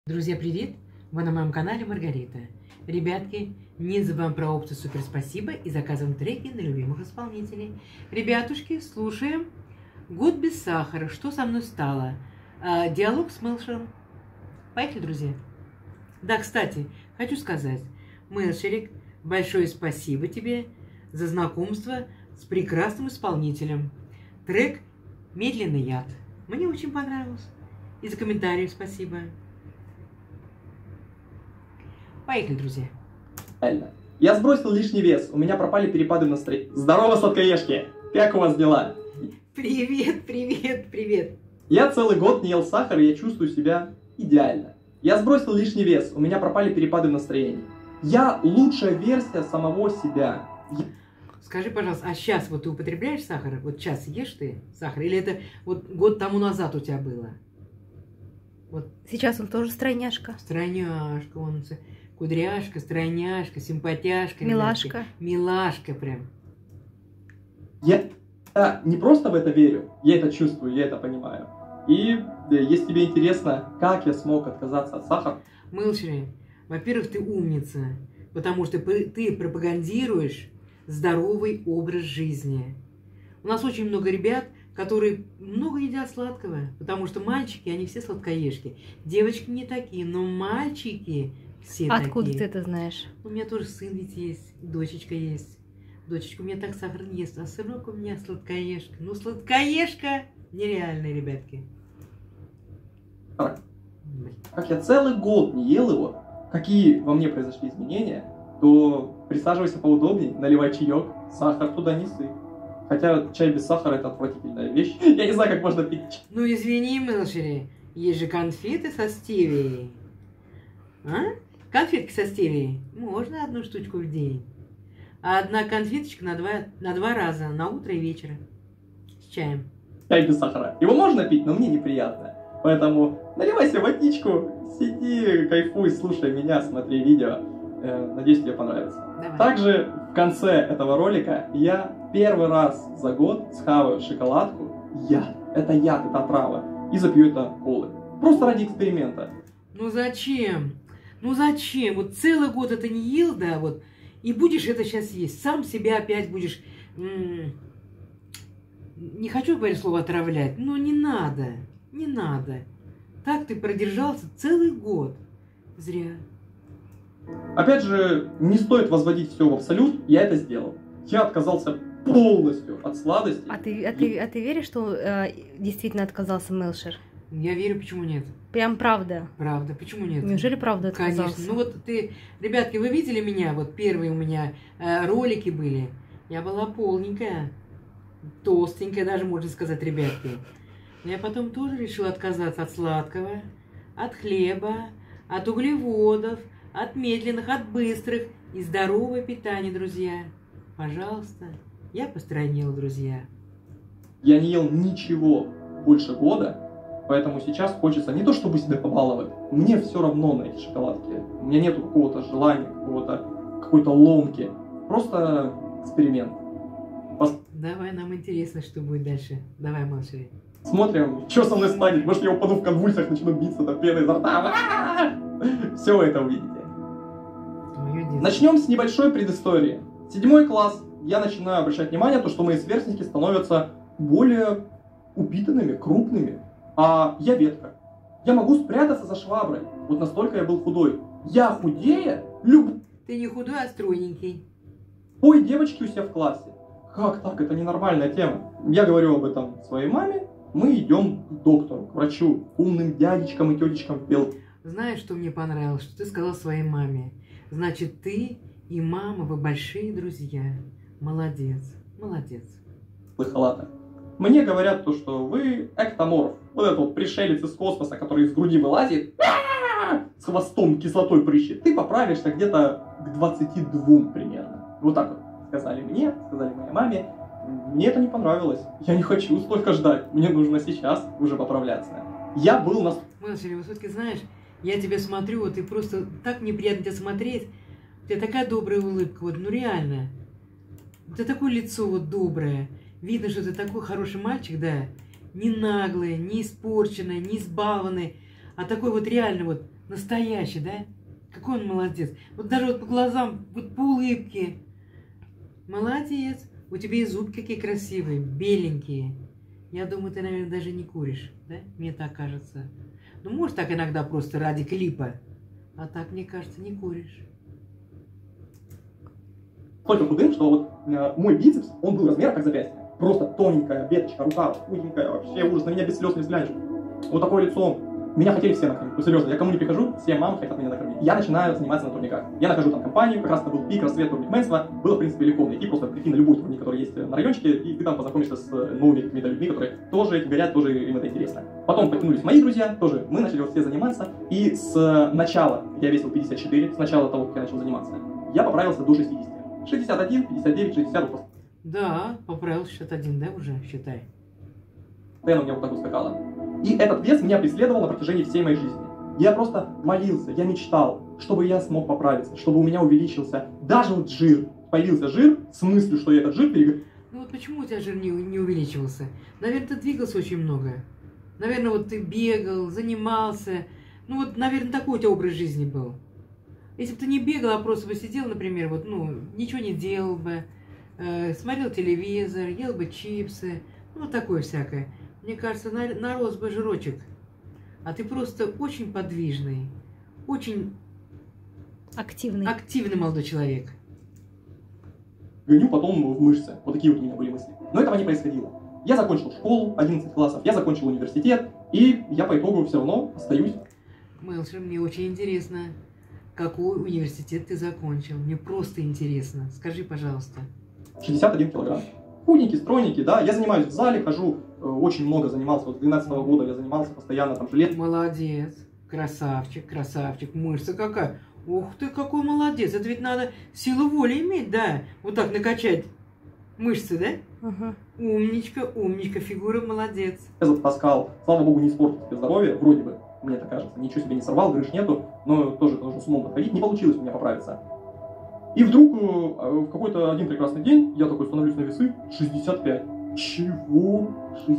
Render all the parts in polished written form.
Друзья, привет! Вы на моем канале Маргарита. Ребятки, не забываем про опцию «Супер спасибо» и заказываем треки на любимых исполнителей. Ребятушки, слушаем. «Год без сахара. Что со мной стало?» Диалог с Мелшером. Поехали, друзья. Да, кстати, хочу сказать, Мелшерик, большое спасибо тебе за знакомство с прекрасным исполнителем. Трек «Медленный яд». Мне очень понравился. И за комментарии спасибо. Поехали, друзья. Я сбросил лишний вес, у меня пропали перепады настроения. Здорово, сладкоежки! Как у вас дела? Привет, привет, привет. Я целый год не ел сахар, и я чувствую себя идеально. Я сбросил лишний вес, у меня пропали перепады настроения. Я лучшая версия самого себя. Скажи, пожалуйста, а сейчас вот ты употребляешь сахар? Вот сейчас ешь ты сахар? Или это вот год тому назад у тебя было? Вот. Сейчас он тоже стройняшка. Стройняшка, он кудряшка, стройняшка, симпатяшка. Милашка. Ребятки. Милашка прям. Я не просто в это верю, я это чувствую, я это понимаю. И если тебе интересно, как я смог отказаться от сахара... Мелшери, во-первых, ты умница, потому что ты пропагандируешь здоровый образ жизни. У нас очень много ребят, которые много едят сладкого, потому что мальчики, они все сладкоежки. Девочки не такие, но мальчики все такие. Откуда ты это знаешь? У меня тоже сын ведь есть, дочечка есть. Дочечка у меня так сахар не ест, а сынок у меня сладкоежка. Ну, сладкоежка нереальная, ребятки. Как я целый год не ел его, какие во мне произошли изменения, то присаживайся поудобнее, наливай чаек, сахар туда не сыпь. Хотя чай без сахара — это отвратительная вещь. Я не знаю, как можно пить. Ну, извини, Мелшери, есть же конфеты со стевией. А? Конфетки со стевией. Можно одну штучку в день. А одна конфеточка на два раза, на утро и вечер. С чаем. Чай без сахара. Его можно пить, но мне неприятно. Поэтому наливай себе водичку, сиди, кайфуй, слушай меня, смотри видео. Надеюсь, тебе понравится. Давай. Также в конце этого ролика я первый раз за год схаваю шоколадку. Яд. Это яд, это отрава. И запью это колой. Просто ради эксперимента. Ну зачем? Ну зачем? Вот целый год это не ел, да, вот. И будешь это сейчас есть. Сам себя опять будешь... Не хочу говорить слово отравлять, но не надо. Не надо. Так ты продержался целый год. Зря. Опять же, не стоит возводить все в абсолют. Я это сделал. Я отказался полностью от сладостей. А ты веришь, что действительно отказался Мелшер? Я верю, почему нет? Прям правда? Правда, почему нет? Неужели правда отказался? Конечно. Ну вот ты, ребятки, вы видели меня? Вот первые у меня ролики были. Я была полненькая, толстенькая даже, можно сказать, ребятки. Но я потом тоже решила отказаться от сладкого, от хлеба, от углеводов, от медленных, от быстрых и здоровое питание, друзья. Пожалуйста, я постройнела, друзья. Я не ел ничего больше года. Поэтому сейчас хочется не то, чтобы себя побаловать. Мне все равно на эти шоколадки. У меня нету какого-то желания, какой-то ломки. Просто эксперимент. Давай, нам интересно, что будет дальше. Давай, Мелшери. Смотрим, что со мной станет. Может, я упаду в конвульсиях, начну биться до пены изо рта. Все вы это увидите. Начнем с небольшой предыстории. 7 класс. Я начинаю обращать внимание на то, что мои сверстники становятся более упитанными, крупными. А я ветка. Я могу спрятаться за шваброй. Вот настолько я был худой. Я худее Ты не худой, а стройненький. Ой, девочки у себя в классе. Как так? Это ненормальная тема. Я говорю об этом своей маме. Мы идем к доктору, к врачу, умным дядечкам и тетечкам в белых. Знаешь, что мне понравилось? Что ты сказал своей маме. Значит, ты и мама, вы большие друзья. Молодец, молодец. Халатах. Мне говорят то, что вы эктоморф. Вот этот вот пришелец из космоса, который из груди вылазит, с хвостом кислотой прыщет. Ты поправишься где-то к 22 примерно. Вот так вот сказали мне, сказали моей маме. Мне это не понравилось. Я не хочу столько ждать. Мне нужно сейчас уже поправляться. Я был на... Мелшери, вот все-таки знаешь, я тебя смотрю, вот и просто так неприятно тебя смотреть. У тебя такая добрая улыбка, вот, ну реально. У тебя такое лицо вот доброе. Видно, что ты такой хороший мальчик, да. Не наглый, не испорченный, не избалованный, а такой вот реально вот Настоящий, да? Какой он молодец. Вот даже вот по глазам, вот по улыбке. Молодец. У тебя и зубки какие красивые, беленькие. Я думаю, ты, наверное, даже не куришь, да? Мне так кажется. Ну, может, так иногда просто ради клипа. А так, мне кажется, не куришь. Только худым, что вот мой бицепс, он был размера как запястье. Просто тоненькая веточка, рука худенькая, вообще ужас, на меня без слез не взглянешь. Вот такое лицо. Меня хотели все накормить. Ну, серьезно, я кому не прихожу, все мамы хотят меня накормить. Я начинаю заниматься на турниках. Я нахожу там компанию, как раз это был пик, расцвет турникменства. Было, в принципе, легко найти, просто прийти на любой турник, который есть на райончике, и ты там познакомишься с новыми какими-то людьми, которые тоже этим горят, тоже им это интересно. Потом подтянулись мои друзья, тоже мы начали вот все заниматься. И с начала, я весил 54, с начала того, как я начал заниматься, я поправился до 60. 61, 59, 60. Да, поправился 61, да, уже, считай. Постоянно у меня вот так вот скакало. И этот вес меня преследовал на протяжении всей моей жизни. Я просто молился, я мечтал, чтобы я смог поправиться, чтобы у меня увеличился даже вот жир. Появился жир с мыслью, что я этот жир перегрыз. Ну вот почему у тебя жир не увеличивался? Наверное, ты двигался очень много. Наверное, вот ты бегал, занимался. Ну вот, наверное, такой у тебя образ жизни был. Если бы ты не бегал, а просто бы сидел, например, вот, ну, ничего не делал бы, смотрел телевизор, ел бы чипсы, ну, такое всякое. Мне кажется, нарос бы жирочек. А ты просто очень подвижный, очень активный молодой человек. Гоню потом в мышцы. Вот такие вот у меня были мысли. Но этого не происходило. Я закончил школу, 11 классов, я закончил университет, и я по итогу все равно остаюсь. Мэлшер, мне очень интересно, какой университет ты закончил. Мне просто интересно. Скажи, пожалуйста. 61 килограмм. Худенький, стройненький, да. Я занимаюсь в зале, хожу, очень много занимался. Вот с 12 года я занимался постоянно там жилет. Молодец. Красавчик, красавчик. Мышца какая. Ух ты, какой молодец. Это ведь надо силу воли иметь, да. Вот так накачать мышцы, да? Угу. Умничка, умничка. Фигура молодец. Я затаскал. Слава богу, не испортил себе здоровье, вроде бы. Мне так кажется. Ничего себе не сорвал, грыж нету. Но тоже нужно с умом подходить. Не получилось у меня поправиться. И вдруг в какой-то один прекрасный день я такой становлюсь на весы 65. Чего?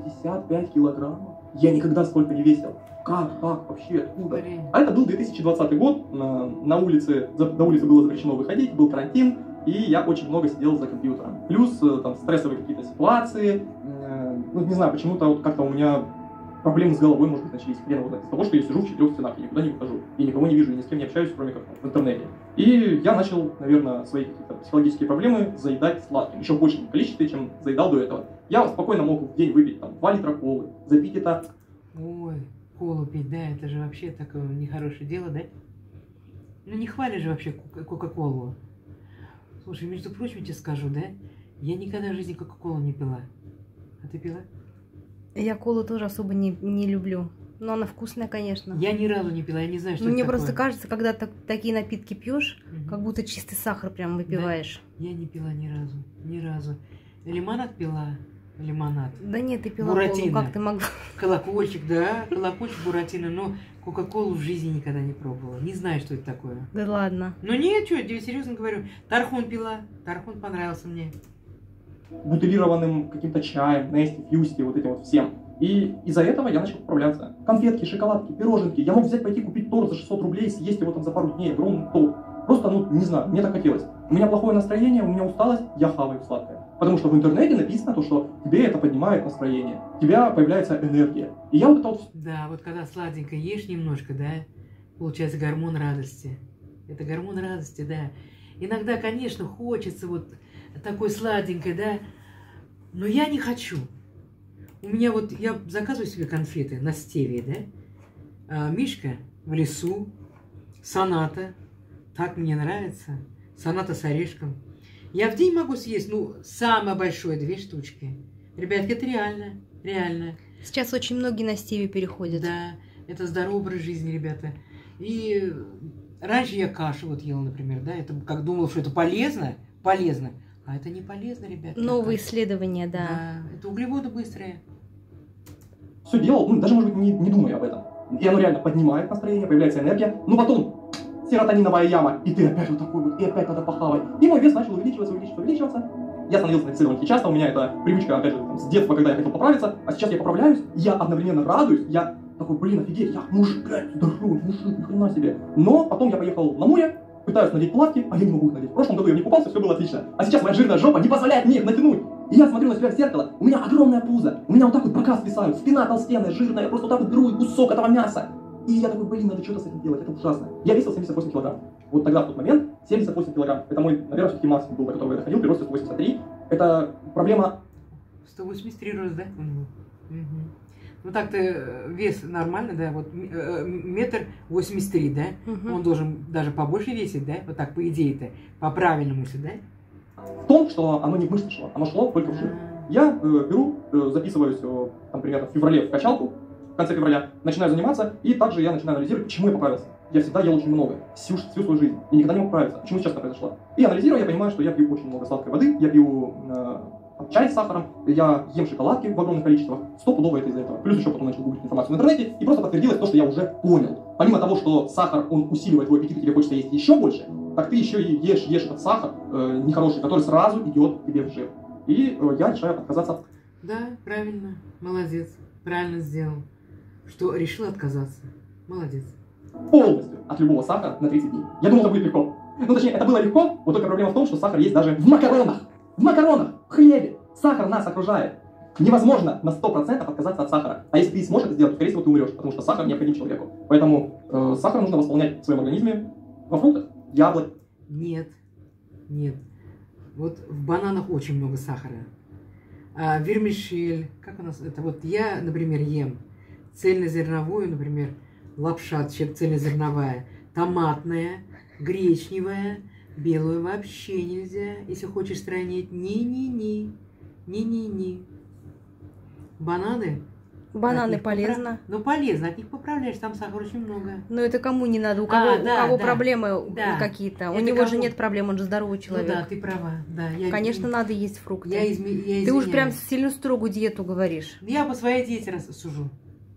65 килограммов? Я никогда столько не весил. Как вообще? Откуда? А это был 2020 год. На улице было запрещено выходить, был карантин. И я очень много сидел за компьютером. Плюс там стрессовые какие-то ситуации. Ну, не знаю, почему-то вот как-то у меня проблемы с головой, может быть, начались хрен вот из того, что я сижу в 4 стенах, я никуда не выхожу, и никого не вижу, и ни с кем не общаюсь, кроме как в интернете. И я начал, наверное, свои какие-то психологические проблемы заедать сладким, еще в большем количестве, чем заедал до этого. Я спокойно мог в день выпить там 2 литра колы, запить это. Ой, колу пить, да, это же вообще такое нехорошее дело, да? Ну не хвалишь же вообще кока-колу. Слушай, между прочим, тебе скажу, да, я никогда в жизни кока-колу не пила. А ты пила? Я колу тоже особо не люблю. Но она вкусная, конечно. Я ни разу не пила, я не знаю, что это Мне такое. просто кажется, когда такие напитки пьешь, как будто чистый сахар прям выпиваешь. Да? Я не пила ни разу. Лимонад пила. Лимонад. Да нет, ты пила Буратино. колу, как ты могла? Колокольчик, да, колокольчик Буратино, но кока-колу в жизни никогда не пробовала. Не знаю, что это такое. Да ладно. Ну нет, что, я серьезно говорю. Тархун пила, Тархун понравился мне. Бутылированным каким-то чаем, Нести, Фьюсти, вот этим вот всем. И из-за этого я начал поправляться. Конфетки, шоколадки, пироженки. Я мог взять, пойти купить торт за 600 рублей, съесть его там за пару дней, огромный торт. Просто, ну, не знаю, мне так хотелось. У меня плохое настроение, у меня усталость, я хаваю сладкое. Потому что в интернете написано то, что тебе это поднимает настроение, у тебя появляется энергия. И я вот это вот... Да, вот когда сладенько ешь немножко, да, получается гормон радости. Это гормон радости, да. Иногда, конечно, хочется вот такой сладенькой, да, но я не хочу. У меня вот, я заказываю себе конфеты на стевии, да, Мишка в лесу, Соната, так мне нравится, Соната с орешком. Я в день могу съесть, ну, самое большое 2 штучки. Ребятки, это реально, реально. Сейчас очень многие на стевию переходят. Да, это здоровый образ жизни, ребята. И раньше я кашу вот ела, например, да, это как думал, что это полезно, а это не полезно, ребята. Новые исследования, да. Да, это углеводы быстрые. Все делал, ну, даже, может быть, не думая об этом. И оно реально поднимает настроение, появляется энергия, но потом серотониновая яма, и ты опять вот такой вот, и опять надо похавать. И мой вес начал увеличиваться. Я становился на весы довольно часто, у меня это привычка, опять же, там, с детства, когда я хотел поправиться, а сейчас я поправляюсь, я одновременно радуюсь, я Такой, блин, офигеть, я мужик, блядь, здоровый мужик, ни хрена себе. Но потом я поехал на море, пытаюсь надеть плавки, а я не могу их надеть. В прошлом году я не купался, все было отлично. А сейчас моя жирная жопа не позволяет мне их натянуть. И я смотрю на себя в зеркало, у меня огромное пузо, у меня вот так вот бока свисают, спина толстенная, жирная, я просто вот так вот беру кусок этого мяса. И я такой, блин, надо что-то с этим делать, это ужасно. Я весил 78 килограмм. Вот тогда, в тот момент, 78 килограмм. Это мой, наверное, все-таки максимум был, до которого я доходил, при росте 183. Это проблема... 183 рост, да? Угу. Ну так-то вес нормальный, да? Вот 1,83 м, да? Угу. Он должен даже побольше весить, да? Вот так, по идее-то, по правильному, да? В том, что оно не в мышцы шло, оно шло только в жир. Я беру, записываюсь, там, примерно в феврале в качалку, в конце февраля, начинаю заниматься, и также я начинаю анализировать, почему я поправился. Я всегда ел очень много, всю свою жизнь, и никогда не мог поправиться. Почему сейчас это произошло? И анализируя, я понимаю, что я пью очень много сладкой воды, я пью чай с сахаром, я ем шоколадки в огромных количествах, стопудово это из-за этого. Плюс еще потом начал гуглить информацию в интернете, и просто подтвердилось то, что я уже понял. Помимо того, что сахар, он усиливает твой аппетит, и тебе хочется есть еще больше, так ты еще и ешь этот сахар нехороший, который сразу идет тебе в жир. И я решаю отказаться. Да, правильно, молодец, правильно сделал, что решил отказаться. Молодец. Полностью от любого сахара на 30 дней. Я думал, это будет легко. Ну, точнее, это было легко, вот только проблема в том, что сахар есть даже в макаронах. В макаронах, в хлебе. Сахар нас окружает. Невозможно на 100% отказаться от сахара. А если ты сможешь это сделать, то, скорее всего, ты умрешь, потому что сахар необходим человеку. Поэтому сахар нужно восполнять в своем организме во фруктах, яблок. Нет. Вот в бананах очень много сахара. А вермишель, как у нас это? Вот я, например, ем цельнозерновую, например, лапша цельнозерновая, томатная, гречневая, белую вообще нельзя, если хочешь странить. Не. Бананы полезно. Ну, полезно, от них поправляешь, там сахара очень много. Но это кому не надо, у кого проблемы какие-то. У него же нет проблем, он же здоровый человек. Ну да, ты права. Да, конечно, надо есть фрукты. Я ты уж прям сильно строгую диету говоришь. Я по своей диете сужу.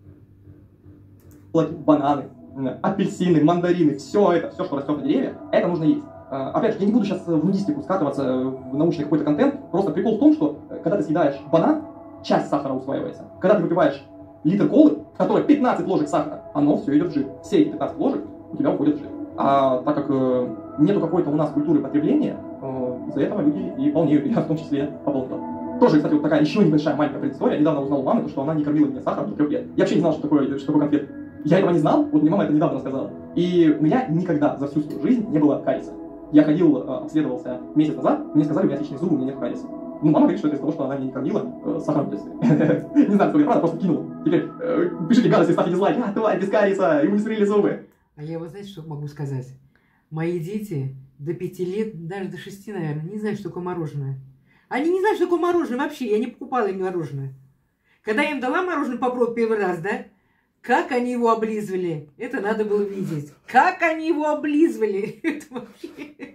Бананы, апельсины, мандарины, все, что растет на деревьях, это нужно есть. Опять же, я не буду сейчас в нудистику скатываться, в научный какой-то контент. Просто прикол в том, что когда ты съедаешь банан, часть сахара усваивается. Когда ты выпиваешь литр колы, в которой 15 ложек сахара, оно все идет в жир. Все эти 15 ложек у тебя уходят в жир. А так как нету какой-то у нас культуры потребления, из-за этого люди и полнеют, я в том числе пополнил. Тоже, кстати, вот такая еще небольшая маленькая предыстория. Я недавно узнал у мамы, что она не кормила меня сахаром до 3 лет. Я вообще не знал, что такое конфет. Я этого не знал, вот мне мама это недавно рассказала. И у меня никогда за всю свою жизнь не было кариеса. Я ходил, обследовался месяц назад, мне сказали, у меня отличные зубы, у меня нет кариеса. Ну, мама говорит, что это из-за того, что она меня не кормила сахаром в детстве. Не знаю, сколько правда, просто кинула. Теперь пишите гадости, ставьте дизлайк. Тварь, без кариеса, ему не срыли зубы. А я вот, знаете, что могу сказать? Мои дети до 5 лет, даже до 6, наверное, не знают, что такое мороженое. Они не знают, что такое мороженое вообще, я не покупала им мороженое. Когда я им дала мороженое попробовать первый раз, да? Как они его облизывали, это надо было видеть. Как они его облизывали, это вообще...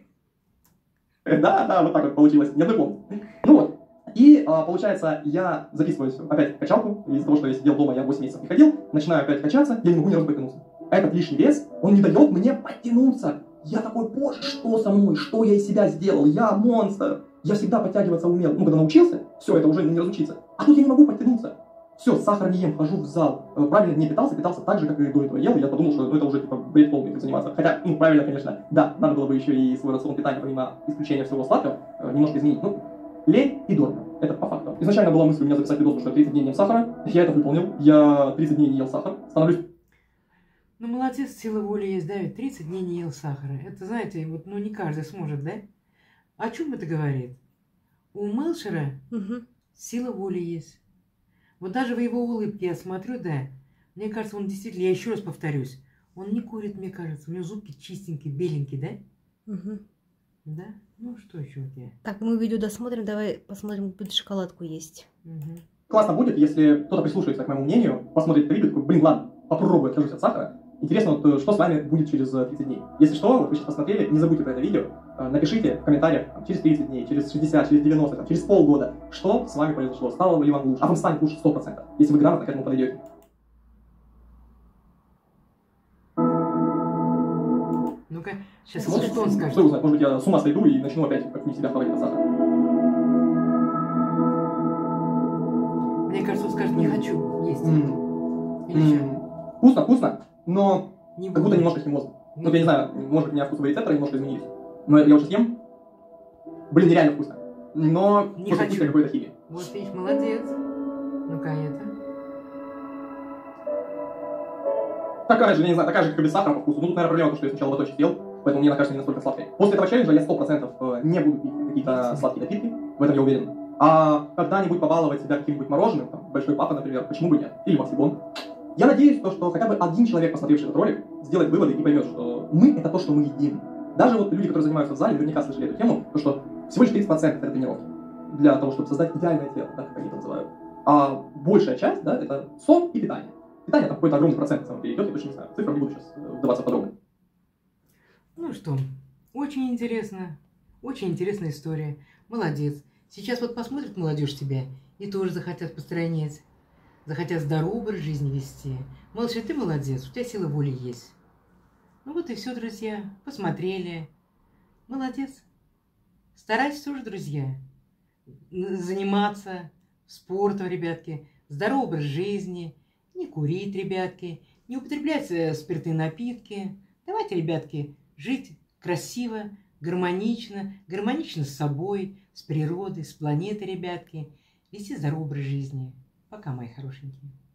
Да, вот так вот получилось, не помню. Ну вот, и получается, я записываюсь опять в качалку, из-за того, что я сидел дома, я 8 месяцев не ходил, начинаю опять качаться, я не могу ни разу потянуться. Этот лишний вес, он не дает мне подтянуться. Я такой, боже, что со мной, что я из себя сделал, я монстр. Я всегда подтягиваться умел, ну, когда научился, все, это уже не разучиться. А тут я не могу подтянуться. Все, сахар не ем, хожу в зал. Правильно не питался так же, как и до этого ел. И я подумал, что это уже типа бред полный, как заниматься. Хотя, правильно, конечно, да, надо было бы еще и свой рацион питания, помимо исключения всего сладкого, немножко изменить. Ну, лень и дорого. Это по факту. Изначально была мысль у меня записать видос, что 30 дней не ем сахара. Я это выполнил. Я 30 дней не ел сахар. Становлюсь... Ну, молодец, сила воли есть, да, ведь 30 дней не ел сахара. Это, знаете, вот, ну, не каждый сможет, да? О чем это говорит? У Мелшера сила воли есть. Вот даже в его улыбке я смотрю, да, мне кажется, он действительно, я еще раз повторюсь, он не курит, мне кажется, у него зубки чистенькие, беленькие, да? Да? Ну, что еще у тебя? Так, мы видео досмотрим, давай посмотрим, будет шоколадку есть. Классно будет, если кто-то прислушается к моему мнению, посмотрит это видео, такой, блин, ладно, попробую, откажусь от сахара. Интересно, вот, что с вами будет через 30 дней. Если что, вот вы сейчас посмотрели, не забудьте про это видео, напишите в комментариях через 30 дней, через 60, через 90, через полгода, что с вами произошло, стало ли вам лучше, а вам станет лучше 100%, если вы грамотно к этому подойдете. Ну-ка, сейчас что он скажет? Что узнать, может быть, я с ума сойду и начну опять как-нибудь себя хвалить от сахара. Мне кажется, он скажет, не хочу есть. Или что? Вкусно, вкусно, но как будто немножко химоза. Ну, я не знаю, может, у меня вкусовые рецепторы немножко изменились. Но я вот сейчас ем. Блин, нереально вкусно. Но не хочу какой-то химии. Вот видишь, молодец. Ну-ка, это. Такая же, я не знаю, такая же, как и без сахара по вкусу. Ну, тут, наверное, проблема, что я сначала батончик съел, поэтому мне, кажется, не настолько сладкой. После этого челленджа я 100% не буду пить какие-то сладкие напитки, в этом я уверен. А когда-нибудь побаловать себя каким-нибудь мороженым, там, Большой Папа, например, почему бы нет? Или Максибон. Я надеюсь, что хотя бы один человек, посмотревший этот ролик, сделает выводы и поймет, что мы — это то, что мы едим. Даже вот люди, которые занимаются в зале, наверняка слышали эту тему, то что всего лишь 30% это тренировки. Для того, чтобы создать идеальное тело, да, как они это называют. А большая часть, да, это сон и питание. Питание там какой-то огромный процент на самом деле идет, я точно не знаю. Цифрам не буду сейчас вдаваться подробно. Ну что, очень интересно. Очень интересная история. Молодец. Сейчас вот посмотрит молодежь тебя и тоже захотят постранять. Захотят здоровый образ жизни вести. Малыш, ты молодец, у тебя сила воли есть. Ну вот и все, друзья. Посмотрели. Молодец. Старайтесь тоже, друзья, заниматься спортом, ребятки. Здоровый образ жизни. Не курить, ребятки. Не употреблять спиртные напитки. Давайте, ребятки, жить красиво, гармонично с собой, с природой, с планетой, ребятки. Вести здоровый образ жизни. Пока, мои хорошенькие.